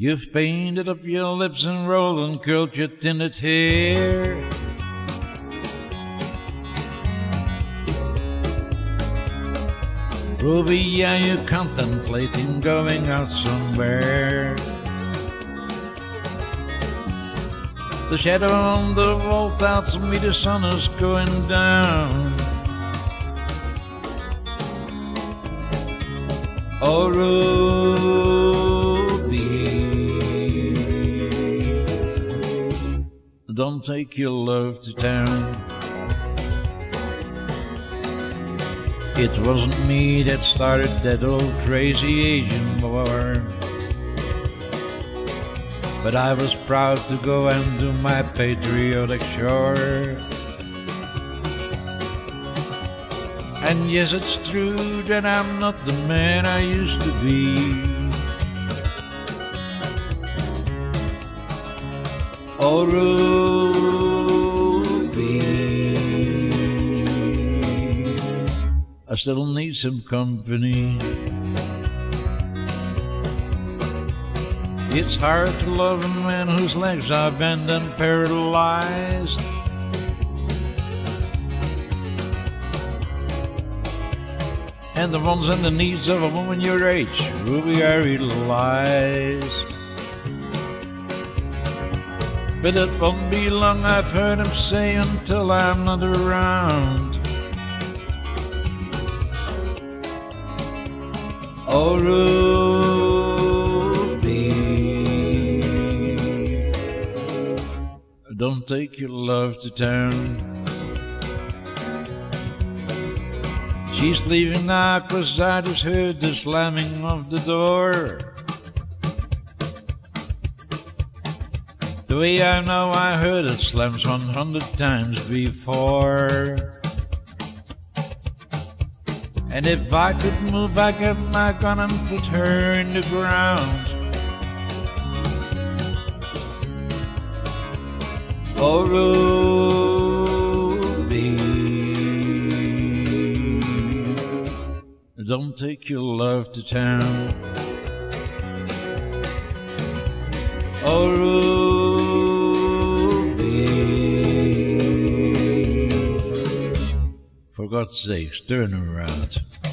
You've painted up your lips and rolled and curled your tinted hair. Ruby, are you contemplating going out somewhere? The shadow on the wall tells me the sun is going down. Oh, Ruby, don't take your love to town. It wasn't me that started that old crazy Asian war, but I was proud to go and do my patriotic chore. And yes, it's true that I'm not the man I used to be. Oh, Ruby, I still need some company. It's hard to love a man whose legs are bent and paralyzed. And the wants and the needs of a woman your age, Ruby, I realize. But it won't be long, I've heard him say, until I'm not around. Oh, Ruby, don't take your love to town. She's leaving now 'cause I just heard the slamming of the door. The way I know I heard it slams 100 times before. And if I could move, I'd get my gun and put her in the ground. Oh, Ruby, don't take your love to town. Oh, Ruby, for God's sake, turn around.